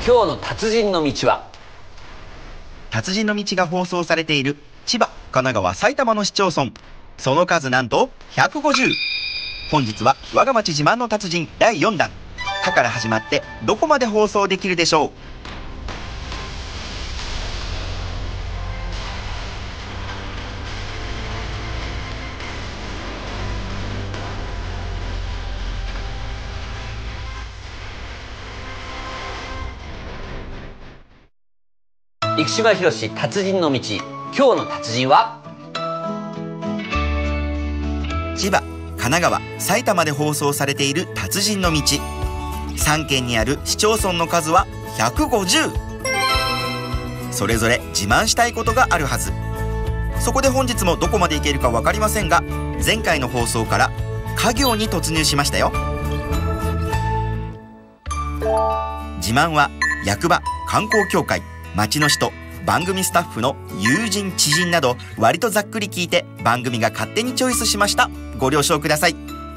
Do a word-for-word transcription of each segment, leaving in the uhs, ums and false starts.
今日の達人の道は。 達人の道が放送されている千葉、神奈川、埼玉の市町村、その数なんとひゃくごじゅう。本日は我が町自慢の達人だいよんだん、かから始まってどこまで放送できるでしょう。 生島博士達人の道、今日の達人は。 千葉、神奈川、埼玉で放送されている達人の道、さんけんにある市町村の数はひゃくごじゅう。それぞれ自慢したいことがあるはず。そこで本日もどこまでいけるか分かりませんが、前回の放送から家業に突入しましたよ。自慢は役場、観光協会、町の人、番組スタッフの友人知人など、割とざっくり聞いて番組が勝手にチョイスしました。ご了承ください。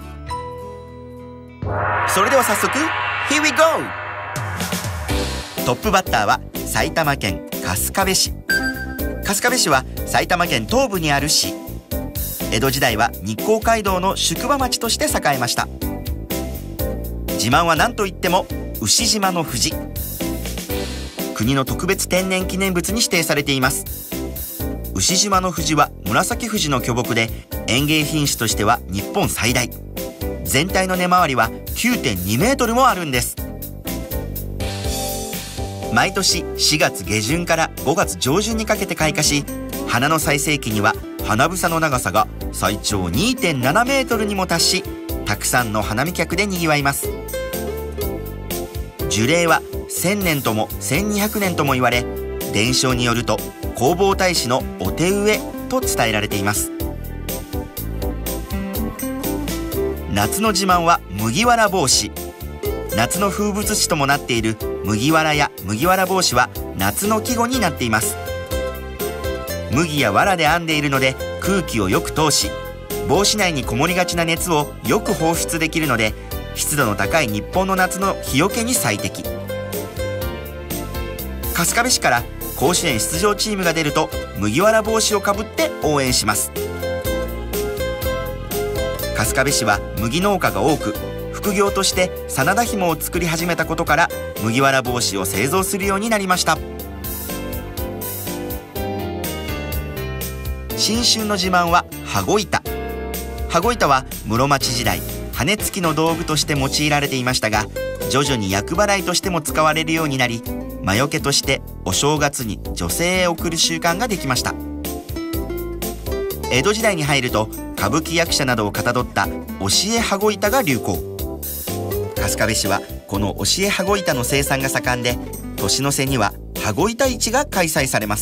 それでは早速 Here we go。 トップバッターは埼玉県春日部市。春日部市は埼玉県東部にある市。江戸時代は日光街道の宿場町として栄えました。自慢は何といっても牛島の藤。国の特別天然記念物に指定されています。牛島の藤は紫藤の巨木で、園芸品種としては日本最大。全体の根回りは きゅうてんにメートルもあるんです。毎年しがつげじゅんからごがつじょうじゅんにかけて開花し、花の最盛期には花房の長さが最長 にてんななメートルにも達し、たくさんの花見客でにぎわいます。樹齢はせんねんともせんにひゃくねんとも言われ、伝承によると弘法大師のお手植えと伝えられています。夏の自慢は麦わら帽子。夏の風物詩ともなっている麦わらや麦わら帽子は夏の季語になっています。麦や藁で編んでいるので空気をよく通し、帽子内にこもりがちな熱をよく放出できるので、湿度の高い日本の夏の日よけに最適。春日部市から甲子園出場チームが出ると麦わら帽子をかぶって応援します。春日部市は麦農家が多く、副業として真田紐を作り始めたことから麦わら帽子を製造するようになりました。新春の自慢は羽子板。羽子板は室町時代、羽根付きの道具として用いられていましたが、徐々に厄払いとしても使われるようになり、魔除けとしてお正月に女性へ贈る習慣ができました。江戸時代に入ると歌舞伎役者などをかたどった教え羽子板が流行。春日部市はこの教え羽子板の生産が盛んで、年の瀬には羽子板市が開催されます。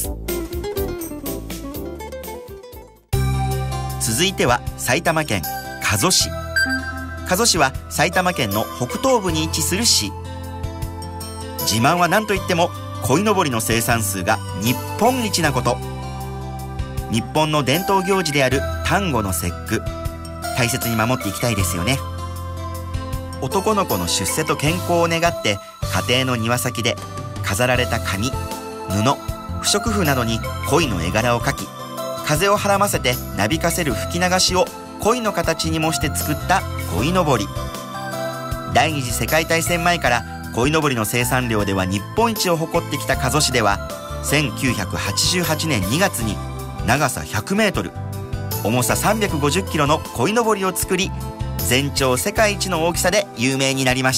続いては埼玉県加須市。加須市は埼玉県の北東部に位置する市。自慢は何といっても鯉のぼりの生産数が日本一なこと。日本の伝統行事である端午の節句、大切に守っていきたいですよね。男の子の出世と健康を願って、家庭の庭先で飾られた紙、布、不織布などに鯉の絵柄を描き、風をはらませてなびかせる吹き流しを鯉の形に模して作った鯉のぼり。第二次世界大戦前から鯉のぼりの生産量では日本一を誇ってきた加須市では、せんきゅうひゃくはちじゅうはちねんにがつに長さひゃくメートル、重ささんびゃくごじゅっキロの鯉のぼりを作り、全長世界一の大きさで有名になりました。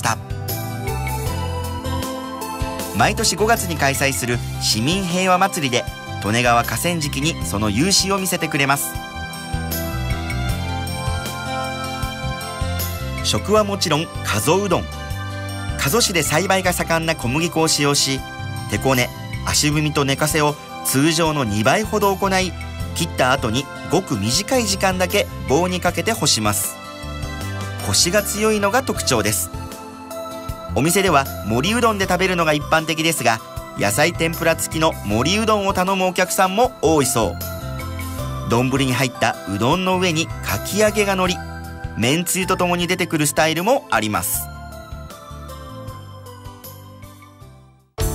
毎年ごがつに開催する市民平和祭りで、利根川河川敷にその雄姿を見せてくれます。食はもちろん加須うどん。加須市で栽培が盛んな小麦粉を使用し、手こね、足踏みと寝かせを通常のにばいほど行い、切った後にごく短い時間だけ棒にかけて干します。コシが強いのが特徴です。お店では盛りうどんで食べるのが一般的ですが、野菜天ぷら付きの盛りうどんを頼むお客さんも多いそう。丼に入ったうどんの上にかき揚げがのり、めんつゆとともに出てくるスタイルもあります。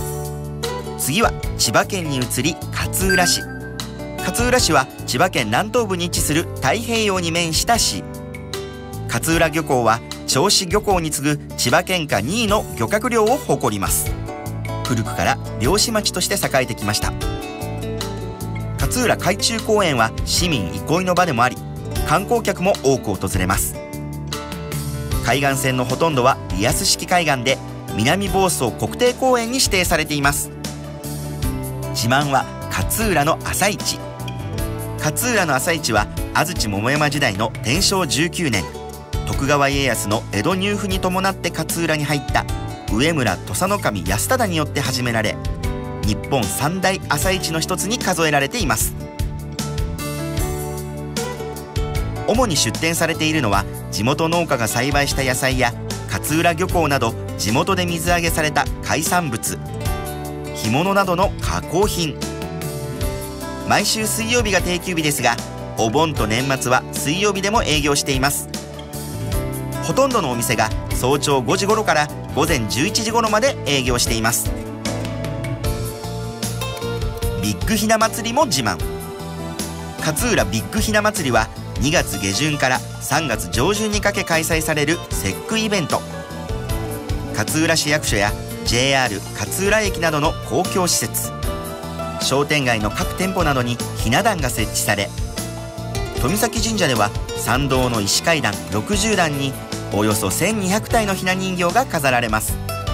次は千葉県に移り勝浦市。勝浦市は千葉県南東部に位置する太平洋に面した市。勝浦漁港は銚子漁港に次ぐ千葉県下にいの漁獲量を誇ります。古くから漁師町として栄えてきました。勝浦海中公園は市民憩いの場でもあり、観光客も多く訪れます。海岸線のほとんどはリアス式海岸で、南房総国定公園に指定されています。自慢は勝浦の朝市。勝浦の朝市は安土桃山時代の天正じゅうきゅうねん、徳川家康の江戸入府に伴って勝浦に入った上村土佐守安忠によって始められ、日本三大朝市の一つに数えられています。主に出店されているのは地元農家が栽培した野菜や勝浦漁港など地元で水揚げされた海産物、干物などの加工品。毎週水曜日が定休日ですが、お盆と年末は水曜日でも営業しています。ほとんどのお店が早朝ごじ頃からごぜんじゅういちじ頃まで営業しています。ビッグひな祭りも自慢。勝浦ビッグひな祭りはにがつげじゅんからさんがつじょうじゅんにかけ開催される節句イベント。勝浦市役所や ジェイアール 勝浦駅などの公共施設、商店街の各店舗などにひな壇が設置され、富崎神社では参道の石階段ろくじゅう段におよそせんにひゃくたいのひな人形が飾られます。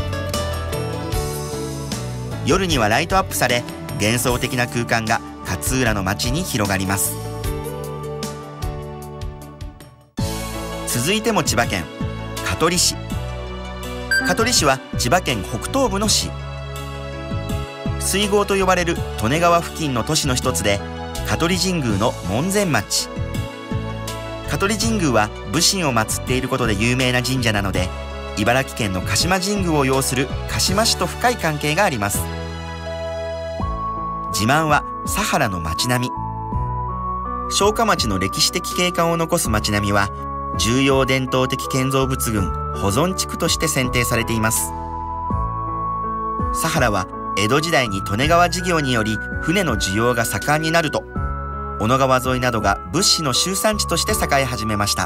夜にはライトアップされ、幻想的な空間が勝浦の街に広がります。続いても千葉県香取市。香取市は千葉県北東部の市。水郷と呼ばれる利根川付近の都市の一つで、香取神宮の門前町。香取神宮は武神を祀っていることで有名な神社なので、茨城県の鹿島神宮を擁する鹿島市と深い関係があります。自慢は佐原の町並み。城下町の歴史的景観を残す町並みは、重要伝統的建造物群保存地区として選定されています。佐原は江戸時代に利根川事業により船の需要が盛んになると、小野川沿いなどが物資の集散地として栄え始めました。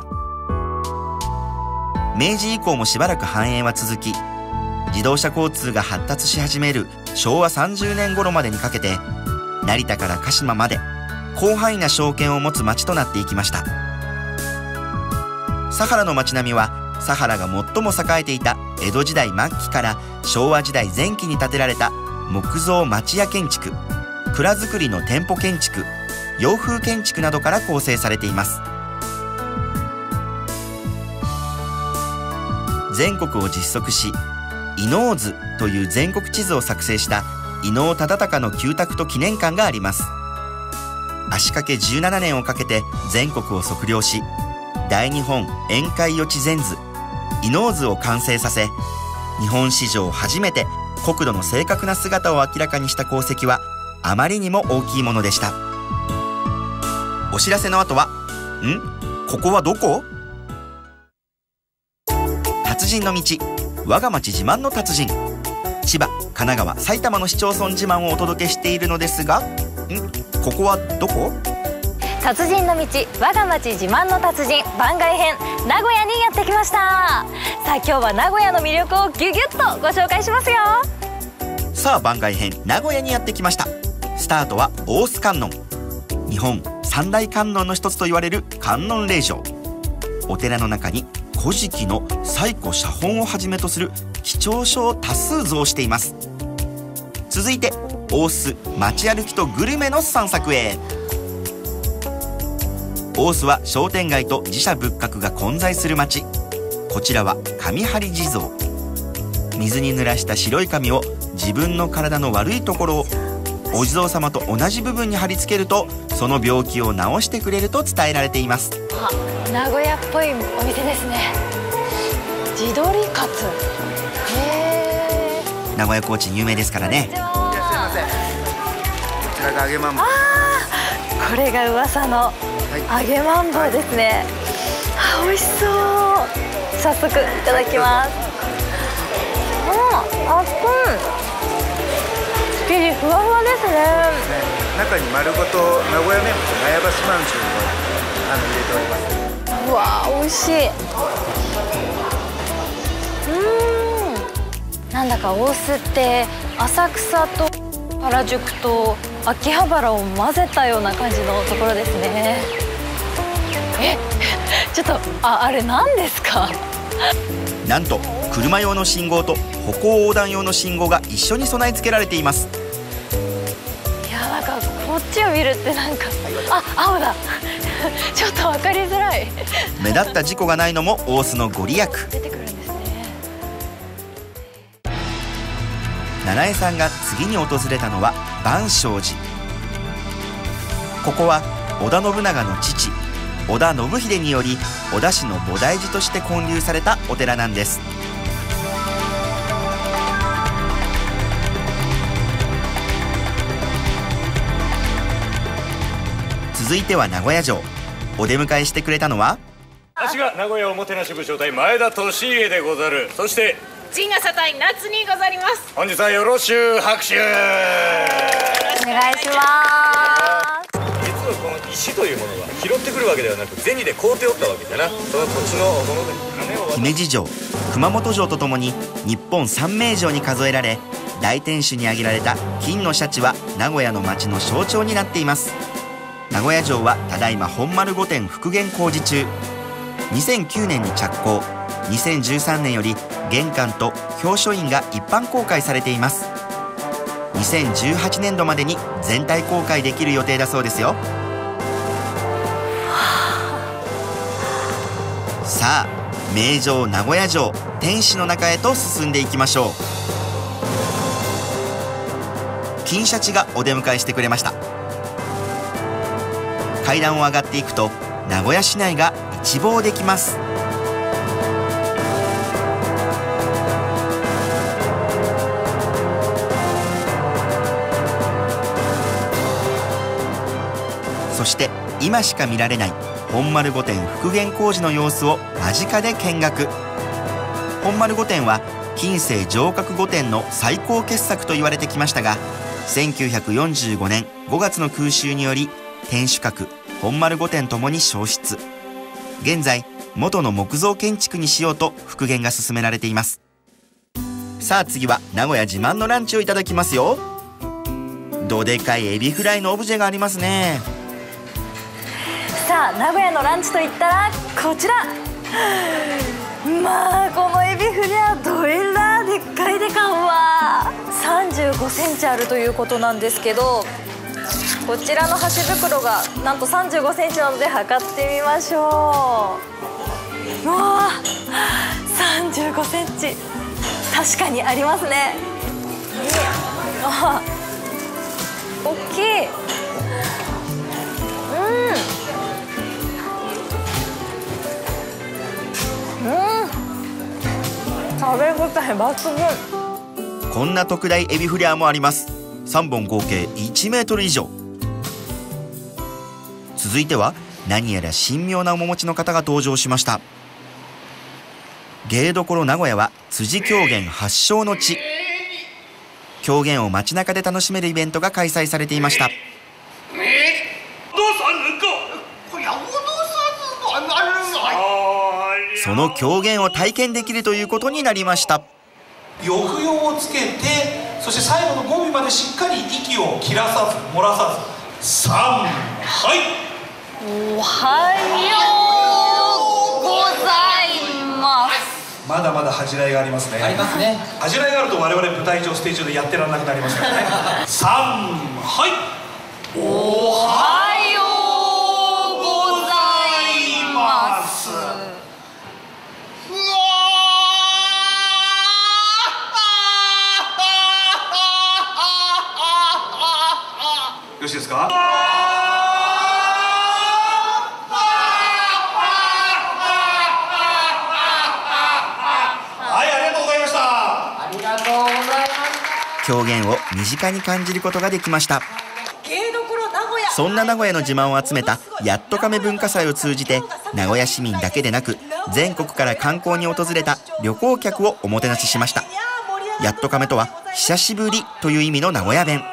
明治以降もしばらく繁栄は続き、自動車交通が発達し始めるしょうわさんじゅうねん頃までにかけて、成田から鹿島まで広範囲な商圏を持つ町となっていきました。佐原の町並みは、佐原が最も栄えていた江戸時代末期から昭和時代前期に建てられた木造町屋建築、蔵造りの店舗建築、洋風建築などから構成されています。全国を実測し、伊能図という全国地図を作成した伊能忠敬の旧宅と記念館があります。足掛けじゅうななねんをかけて全国を測量し、大日本宴会予知全図伊能図を完成させ、日本史上初めて国土の正確な姿を明らかにした功績はあまりにも大きいものでした。お知らせの後は、ん?ここはどこ?達人の道、我が町自慢の達人。千葉、神奈川、埼玉の市町村自慢をお届けしているのですが、ん?ここはどこ? 達人の道、我が町自慢の達人番外編、名古屋にやってきました。さあ今日は名古屋の魅力をギュギュッとご紹介しますよ。 さあ番外編、名古屋にやってきました。スタートは大須観音。日本三大観音の一つと言われる観音霊場。お寺の中に古事記の最古写本をはじめとする貴重書を多数蔵しています。続いて大須街歩きとグルメの散策へ。大須は商店街と寺社仏閣が混在する町。こちらは神張地蔵。水に濡らした白い紙を自分の体の悪いところをお地蔵様と同じ部分に貼り付けると、その病気を治してくれると伝えられています。 あ、名古屋っぽいお店ですね。地鶏カツ。へー。 名古屋コーチン有名ですからね。 いらっしゃいませ。 こちらが揚げマンボウ。 あー、これが噂の揚げマンボウですね。あ、美味しそう。早速いただきます。あ、あっくん。 生地ふわふわですね。 ね、中に丸ごと名古屋名物苗場四万十をあの入れております。 うわー、美味しい。うーん、なんだか大須って浅草と原宿と秋葉原を混ぜたような感じのところですね。え、ちょっと、あ、あれ何ですか？ なんと車用の信号と歩行横断用の信号が一緒に備え付けられています。 いや、なんかこっちを見るってなんか、あ、青だちょっと分かりづらい目立った事故がないのも大須のご利益。 出てくるんですね。 七重さんが次に訪れたのは万松寺。ここは織田信長の父織田信秀により織田市の菩提寺として建立されたお寺なんです。続いては名古屋城。お出迎えしてくれたのは、 私が名古屋おもてなし部長隊前田利家でござる。そして陣笠隊夏にござります。 本日はよろしゅう拍手。 お願いします。 実はこの石というものは拾ってくるわけではなく銭で買うておったわけだな。その土地のもので金を渡す。 姫路城、熊本城とともに日本三名城に数えられ、大天守に挙げられた金のシャチは名古屋の街の象徴になっています。名古屋城はただいま本丸御殿復元工事中。にせんきゅうねんに着工、にせんじゅうさんねんより玄関と表書院が一般公開されています。にせんじゅうはちねんどまでに全体公開できる予定だそうですよ。さあ、名城名古屋城天守の中へと進んでいきましょう。金シャチがお出迎えしてくれました。階段を上がっていくと名古屋市内が一望できます。そして今しか見られない本丸御殿復元工事の様子を間近で見学。本丸御殿は近世城郭御殿の最高傑作と言われてきましたが、せんきゅうひゃくよんじゅうごねんごがつの空襲により天守閣、本丸御殿ともに焼失。現在元の木造建築にしようと復元が進められています。さあ次は名古屋自慢のランチをいただきますよ。どでかいエビフライのオブジェがありますね。 さあ、名古屋のランチといったらこちら。まあこのエビフライはどえらでっかいでかんわ。さんじゅうごセンチあるということなんですけど、こちらの箸袋がなんとさんじゅうごセンチなので測ってみましょう。うわー、さんじゅうごセンチ確かにありますね。あ、大きい。うんうん、食べ応え抜群。 こんな特大エビフレアもあります。さんぼん合計いちメートル以上。続いては何やら神妙な面持ちの方が登場しました。芸どころ名古屋は辻狂言発祥の地。狂言を街中で楽しめるイベントが開催されていました。その狂言を体験できるということになりました。 抑揚をつけて、そして最後の語尾までしっかり息を切らさず漏らさず、さん、はい、 おはようございます。 まだまだ恥じらいがありますね。ありますね。恥じらいがあると我々舞台上ステージ上でやってられなくなりますからね。さん、はい、おはようございます。よろしいですか。はい、ありがとうございました。ありがとうございました。 狂言を身近に感じることができました。そんな名古屋の自慢を集めたやっと亀文化祭を通じて、名古屋市民だけでなく全国から観光に訪れた旅行客をおもてなししました。 やっと亀とは久しぶりという意味の名古屋弁。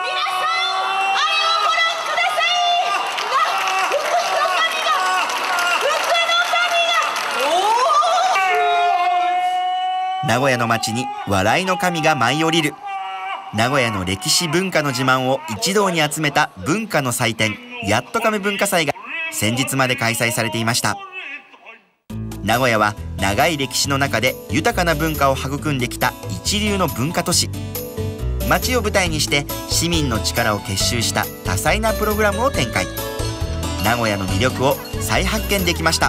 名古屋の街に笑いの神が舞い降りる。名古屋の歴史文化の自慢を一堂に集めた文化の祭典、やっと亀文化祭が先日まで開催されていました。名古屋は長い歴史の中で豊かな文化を育んできた一流の文化都市。街を舞台にして市民の力を結集した多彩なプログラムを展開。名古屋の魅力を再発見できました。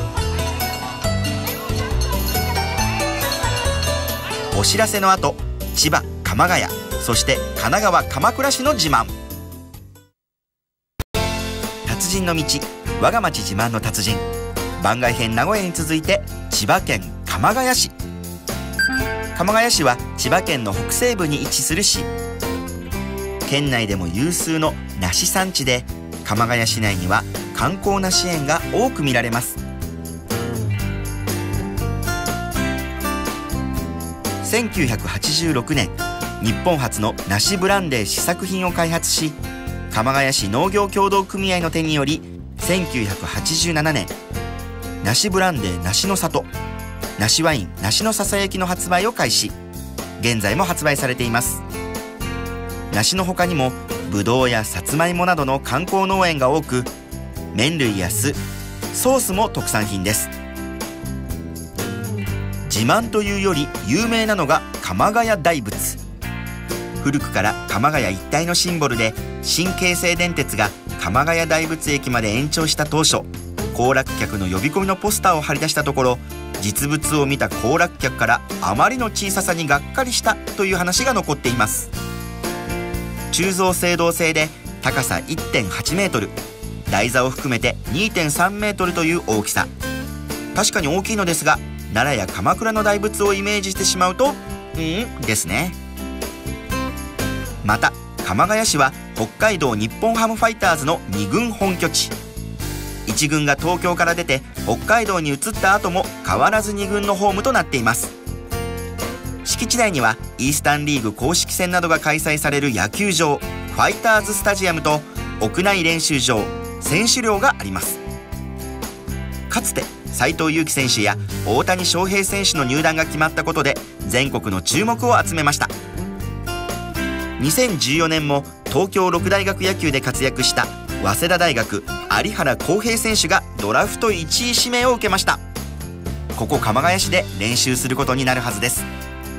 お知らせの後、千葉、鎌ヶ谷、そして神奈川鎌倉市の自慢。達人の道、我が町自慢の達人。番外編名古屋に続いて千葉県鎌ヶ谷市。鎌ヶ谷市は千葉県の北西部に位置する市。県内でも有数の梨産地で、鎌ヶ谷市内には観光梨園が多く見られます。せんきゅうひゃくはちじゅうろくねん、日本初の梨ブランデー試作品を開発し、鎌ヶ谷市農業協同組合の手によりせんきゅうひゃくはちじゅうななねん、梨ブランデー梨の里、梨ワイン梨のささやきの発売を開始。現在も発売されています。梨の他にもぶどうやさつまいもなどの観光農園が多く、麺類や酢、ソースも特産品です。自慢というより有名なのが鎌ヶ谷大仏。古くから鎌ヶ谷一帯のシンボルで、新京成電鉄が鎌ヶ谷大仏駅まで延長した当初、行楽客の呼び込みのポスターを貼り出したところ、実物を見た行楽客からあまりの小ささにがっかりしたという話が残っています。鋳造青銅製で高さ いってんはちメートル、台座を含めて にてんさんメートルという大きさ。確かに大きいのですが、奈良や鎌倉の大仏をイメージしてしまうとうんですね。また鎌ヶ谷市は北海道日本ハムファイターズのに軍本拠地。いち軍が東京から出て北海道に移った後も変わらずに軍のホームとなっています。敷地内にはイースタンリーグ公式戦などが開催される野球場、ファイターズスタジアムと屋内練習場、選手寮があります。かつて斎藤佑樹選手や大谷翔平選手の入団が決まったことで全国の注目を集めました。にせんじゅうよねんも東京六大学野球で活躍した早稲田大学有原航平選手がドラフトいちい指名を受けました。ここ鎌ヶ谷市で練習することになるはずです。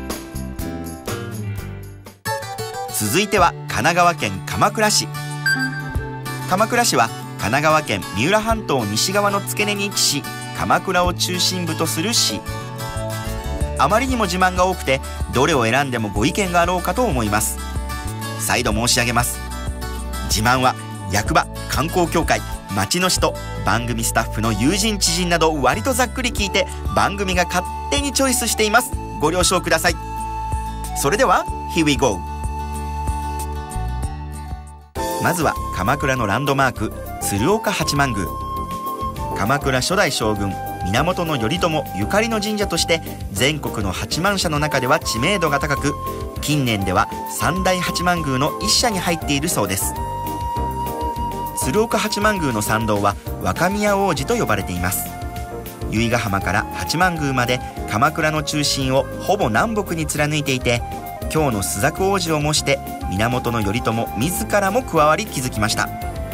続いては神奈川県鎌倉市。鎌倉市は神奈川県三浦半島西側の付け根に位置し、鎌倉を中心部とする市。あまりにも自慢が多くて、どれを選んでもご意見があろうかと思います。再度申し上げます。自慢は役場、観光協会、町の人、番組スタッフの友人知人など割とざっくり聞いて、番組が勝手にチョイスしています。ご了承ください。それでは Here we go。 まずは鎌倉のランドマーク、鶴岡八幡宮。鎌倉初代将軍源頼朝ゆかりの神社として全国の八幡社の中では知名度が高く、近年では三大八幡宮の一社に入っているそうです。鶴岡八幡宮の参道は若宮大路と呼ばれています。由比ヶ浜から八幡宮まで鎌倉の中心をほぼ南北に貫いていて、京の朱雀大路を模して源頼朝自らも加わり築きました。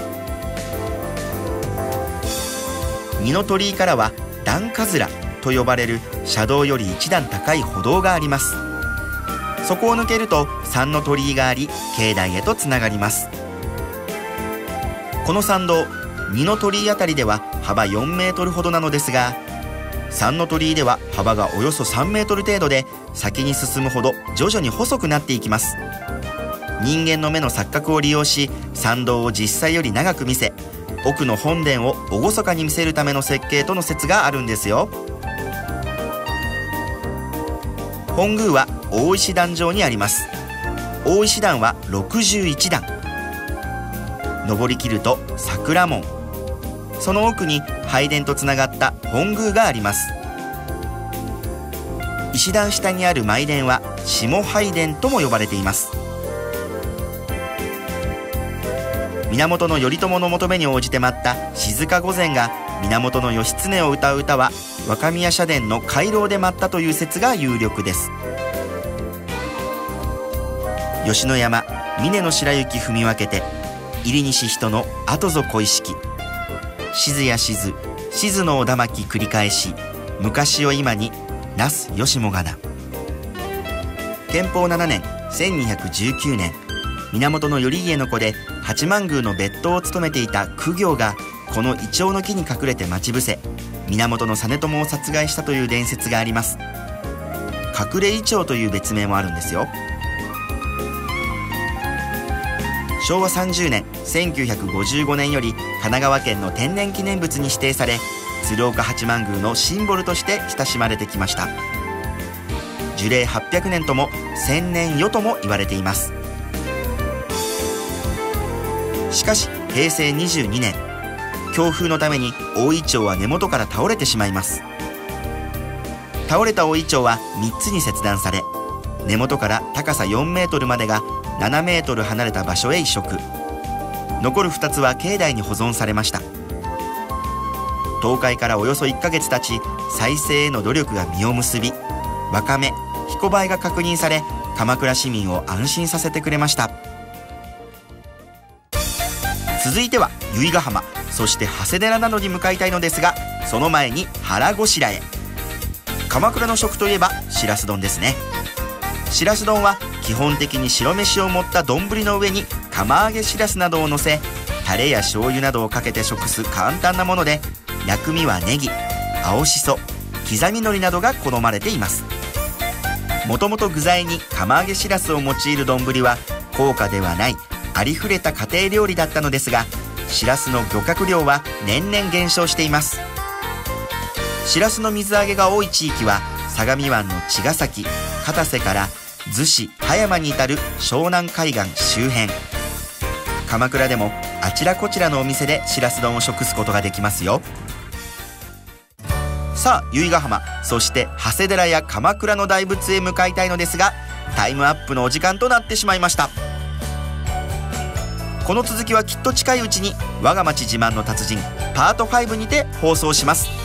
二の鳥居からは段葛と呼ばれる車道より一段高い歩道があります。そこを抜けると三の鳥居があり、境内へとつながります。この参道、二の鳥居あたりでは幅よんメートルほどなのですが、三の鳥居では幅がおよそさんメートル程度で、先に進むほど徐々に細くなっていきます。人間の目の錯覚を利用し、参道を実際より長く見せ、奥の本殿を厳かに見せるための設計との説があるんですよ。本宮は大石段上にあります。大石段はろくじゅういちだん。登りきると桜門、その奥に拝殿とつながった本宮があります。 石段下にある舞殿は下拝殿とも呼ばれています。源頼朝の求めに応じて舞った静御前が源義経を歌う歌は若宮社殿の回廊で舞ったという説が有力です。吉野山峰の白雪踏み分けて入西人の後ぞ小石静や静静のおだまき繰り返し昔を今になすよしもがな。建保ななねんせんにひゃくじゅうきゅうねん、源頼家の子で八幡宮の別当を務めていた公暁がこのイチョウの木に隠れて待ち伏せ源実朝を殺害したという伝説があります。隠れイチョウという別名もあるんですよ。しょうわさんじゅうねんせんきゅうひゃくごじゅうごねんより神奈川県の天然記念物に指定され鶴岡八幡宮のシンボルとして親しまれてきました。樹齢はっぴゃくねんとも千年余とも言われています。しかしへいせいにじゅうにねん、強風のために大イチョウは根元から倒れてしまいます。倒れた大イチョウはみっつに切断され根元から高さよんメートルまでがななメートル離れた場所へ移植。残るふたつは境内に保存されました。倒壊からおよそいっかげつ経ち再生への努力が実を結びわかめ、ひこばえが確認され鎌倉市民を安心させてくれました。続いては由比ヶ浜、そして長谷寺などに向かいたいのですがその前に腹ごしらえ。鎌倉の食といえばしらす丼ですね。しらす丼は基本的に白飯を盛った丼の上に釜揚げしらすなどを乗せタレや醤油などをかけて食す簡単なもので薬味はネギ、青しそ、刻み海苔などが好まれています。もともと具材に釜揚げしらすを用いる丼は高価ではないありふれた家庭料理だったのですがしらすの漁獲量は年々減少しています。しらすの水揚げが多い地域は相模湾の茅ヶ崎、片瀬から逗子、葉山に至る湘南海岸周辺。鎌倉でもあちらこちらのお店でしらす丼を食すことができますよ。さあ由比ヶ浜、そして長谷寺や鎌倉の大仏へ向かいたいのですがタイムアップのお時間となってしまいました。この続きはきっと近いうちに我が町自慢の達人パートファイブにて放送します。